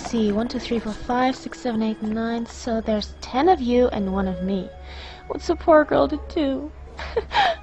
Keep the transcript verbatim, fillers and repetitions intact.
see. One, two, three, four, five, six, seven, eight, nine. So there's ten of you and one of me. What's a poor girl to do?